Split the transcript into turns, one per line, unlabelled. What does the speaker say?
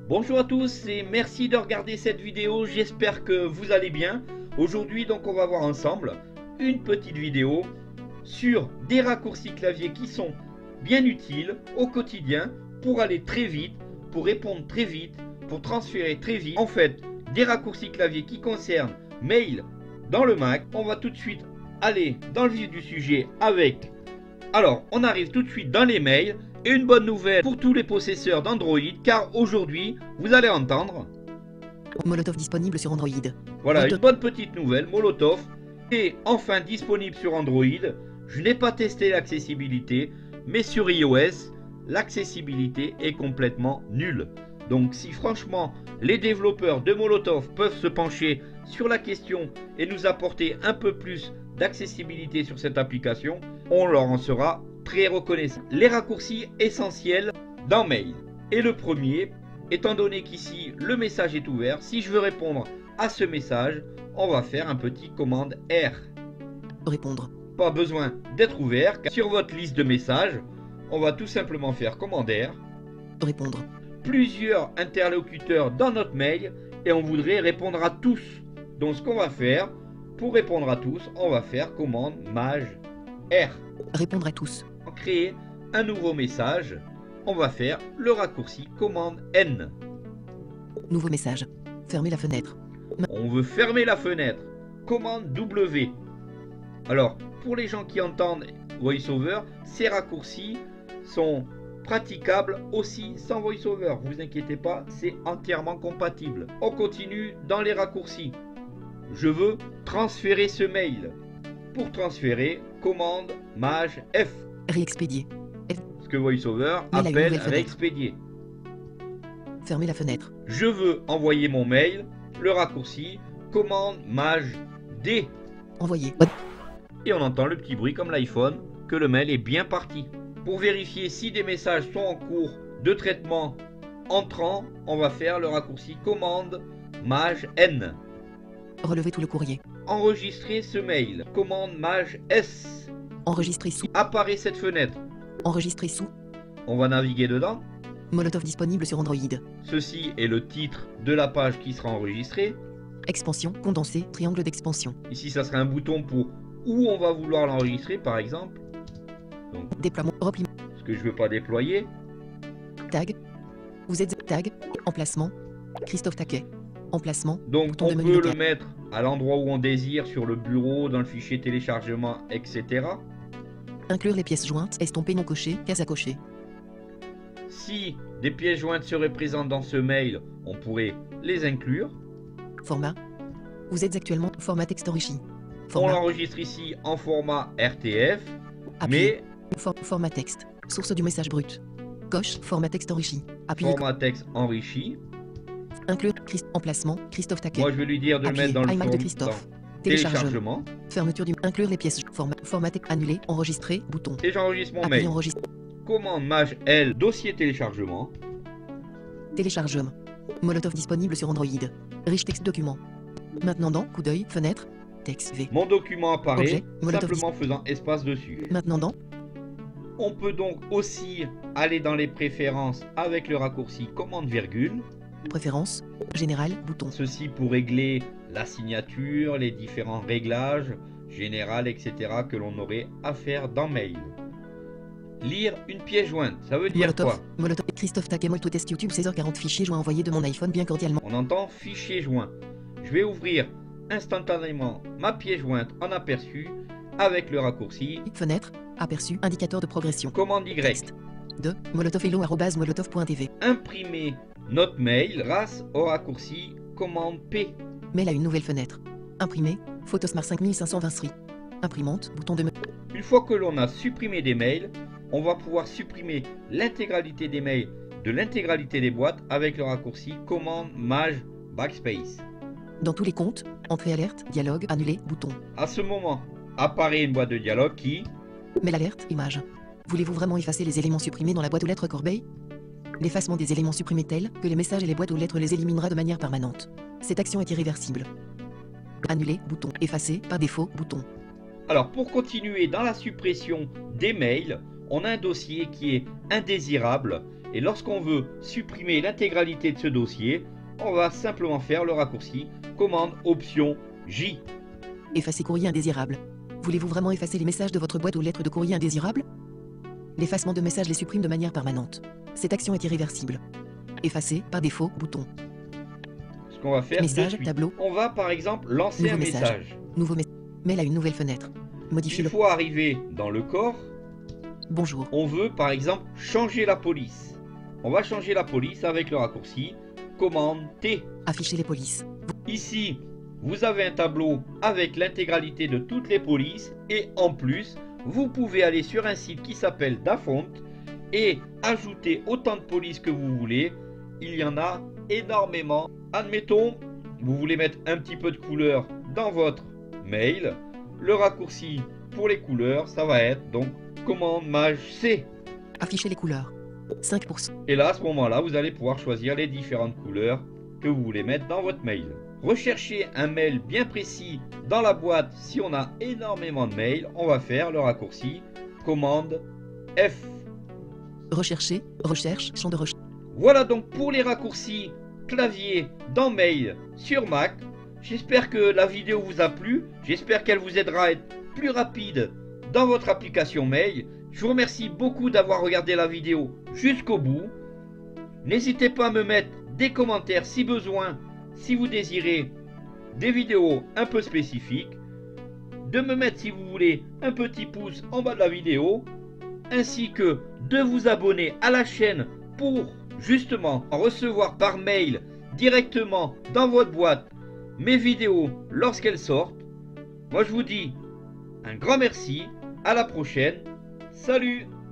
Bonjour à tous et merci de regarder cette vidéo, j'espère que vous allez bien. Aujourd'hui donc on va voir ensemble une petite vidéo sur des raccourcis clavier qui sont bien utiles au quotidien pour aller très vite, pour répondre très vite, pour transférer très vite. En fait, des raccourcis clavier qui concernent mail dans le Mac. On va tout de suite aller dans le vif du sujet avec... Alors, on arrive tout de suite dans les mails. Et une bonne nouvelle pour tous les possesseurs d'Android, car aujourd'hui, vous allez entendre...
Molotov disponible sur Android.
Voilà, une bonne petite nouvelle, Molotov est enfin disponible sur Android. Je n'ai pas testé l'accessibilité, mais sur iOS, l'accessibilité est complètement nulle. Donc si franchement, les développeurs de Molotov peuvent se pencher sur la question et nous apporter un peu plus d'accessibilité sur cette application, on leur en sera très reconnaissant. Les raccourcis essentiels dans Mail. Et le premier, étant donné qu'ici le message est ouvert, si je veux répondre à ce message, on va faire un petit commande R.
Répondre.
Pas besoin d'être ouvert, car sur votre liste de messages, on va tout simplement faire commande R.
Répondre.
Plusieurs interlocuteurs dans notre mail et on voudrait répondre à tous. Donc ce qu'on va faire, pour répondre à tous, on va faire commande maj R.
Répondre à tous.
Pour créer un nouveau message, on va faire le raccourci commande N.
Nouveau message. Fermer la fenêtre.
On veut fermer la fenêtre. Commande W. Alors, pour les gens qui entendent VoiceOver, ces raccourcis sont praticables aussi sans VoiceOver. Vous inquiétez pas, c'est entièrement compatible. On continue dans les raccourcis. Je veux transférer ce mail. Pour transférer, commande maj F.
Réexpédier.
Ce que VoiceOver appelle réexpédier.
Fermer la fenêtre.
Je veux envoyer mon mail. Le raccourci, commande maj D.
Envoyer.
Et on entend le petit bruit comme l'iPhone que le mail est bien parti. Pour vérifier si des messages sont en cours de traitement entrant, on va faire le raccourci commande maj N.
Relever tout le courrier.
Enregistrer ce mail. Commande maj S.
Enregistrer sous.
Apparaît cette fenêtre.
Enregistrer sous.
On va naviguer dedans.
Molotov disponible sur Android.
Ceci est le titre de la page qui sera enregistrée.
Expansion, condensé, triangle d'expansion.
Ici, ça sera un bouton pour où on va vouloir l'enregistrer, par exemple. Donc,
Déploiement, repli.
ce que je veux pas déployer.
Tag. Vous êtes tag. Emplacement. Christophe Taquet. Emplacement.
Donc
Bouton
on
de menu
peut
local.
le mettre à l'endroit où on désire, sur le bureau, dans le fichier téléchargement, etc.
Inclure les pièces jointes. Estomper non coché. Case à cocher.
Si des pièces jointes seraient présentes dans ce mail, on pourrait les inclure.
Format. Vous êtes actuellement format texte enrichi.
On
Format.
l'enregistre ici en format RTF,
Appuyez.
mais
Format texte. Source du message brut. Coche. Format texte enrichi. Appuyez.
format texte enrichi.
Inclure. Emplacement. Christophe Taquet.
Moi je vais lui dire de le
Appuyez.
mettre dans le
iMac de
format
Christophe.
téléchargement.
Fermeture du. Inclure les pièces. Format texte annulé. Enregistrer. Bouton.
Et j'enregistre mon
Appuyez
mail.
enregistre.
Commande maj L, dossier téléchargement.
Téléchargement. Molotov disponible sur Android. Riche texte document. Maintenant dans coup d'œil, fenêtre, texte V.
Mon document apparaît,
Objet, Molotov
simplement faisant espace dessus.
Maintenant dans
On peut donc aussi aller dans les préférences avec le raccourci commande virgule.
préférences, général, bouton.
Ceci pour régler la signature, les différents réglages, général, etc. que l'on aurait à faire dans mail. Lire une pièce jointe, ça veut dire quoi?
Molotov, Christophe Taquet, Molto test YouTube, 16h40 fichier joint envoyé de mon iPhone bien cordialement.
On entend fichier joint. Je vais ouvrir instantanément ma pièce jointe en aperçu avec le raccourci
Fenêtre, aperçu, indicateur de progression.
commande Y.
Texte. 2. molotov@molotov.tv.
Imprimer notre mail grâce au raccourci commande P.
Mail à une nouvelle fenêtre. Imprimer, Photosmart 5520 Imprimante, bouton de
Une fois que l'on a supprimé des mails, on va pouvoir supprimer l'intégralité des mails de l'intégralité des boîtes avec le raccourci commande maj backspace.
Dans tous les comptes, entrée alerte, dialogue, annulé, bouton.
À ce moment, apparaît une boîte de dialogue qui...
Mail alerte, image. Voulez-vous vraiment effacer les éléments supprimés dans la boîte aux lettres corbeille? L'effacement des éléments supprimés tel que les messages et les boîtes aux lettres les éliminera de manière permanente. Cette action est irréversible. Annuler, bouton. Effacer, par défaut, bouton.
Alors pour continuer dans la suppression des mails, on a un dossier qui est indésirable Et lorsqu'on veut supprimer l'intégralité de ce dossier, on va simplement faire le raccourci commande option J.
Effacer courrier indésirable. Voulez-vous vraiment effacer les messages de votre boîte aux lettres de courrier indésirable? L'effacement de messages les supprime de manière permanente. Cette action est irréversible. Effacer, par défaut, bouton.
Ce qu'on va faire
Message,
de suite.
tableau.
On va par exemple lancer
Nouveau
un
message.
message.
Nouveau message. Mail à une nouvelle fenêtre. Modifier
Une
le...
fois arrivé dans le corps,
Bonjour.
on veut par exemple changer la police. On va changer la police avec le raccourci commande T.
Afficher les polices.
Ici, vous avez un tableau avec l'intégralité de toutes les polices et en plus, vous pouvez aller sur un site qui s'appelle Dafont et ajouter autant de polices que vous voulez. Il y en a énormément. Admettons, vous voulez mettre un petit peu de couleur dans votre mail. Le raccourci pour les couleurs, ça va être donc commande maj C.
Afficher les couleurs. 5%.
Et là, à ce moment-là, vous allez pouvoir choisir les différentes couleurs que vous voulez mettre dans votre mail. Rechercher un mail bien précis dans la boîte. Si on a énormément de mails, on va faire le raccourci commande F.
Rechercher. Recherche. Champ de recherche.
Voilà donc pour les raccourcis clavier dans mail sur Mac. J'espère que la vidéo vous a plu. J'espère qu'elle vous aidera à être plus rapide dans votre application mail. Je vous remercie beaucoup d'avoir regardé la vidéo jusqu'au bout. N'hésitez pas à me mettre des commentaires si besoin, si vous désirez des vidéos un peu spécifiques. De me mettre si vous voulez un petit pouce en bas de la vidéo. Ainsi que de vous abonner à la chaîne pour justement recevoir par mail directement dans votre boîte mes vidéos lorsqu'elles sortent. Moi je vous dis un grand merci, à la prochaine, salut!